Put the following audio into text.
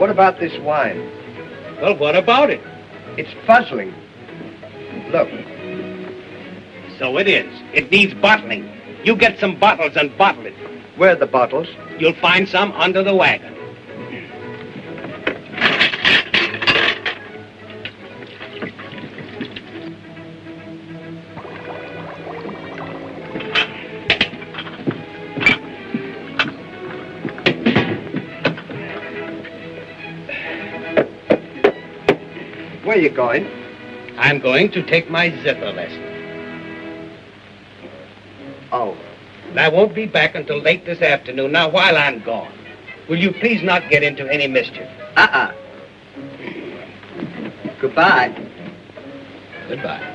What about this wine? Well, what about it? It's fuzzling. Look. So it is. It needs bottling. You get some bottles and bottle it. Where are the bottles? You'll find some under the wagon. Where are you going? I'm going to take my zither lesson. Oh. And I won't be back until late this afternoon. Now, while I'm gone, will you please not get into any mischief? Goodbye. Goodbye.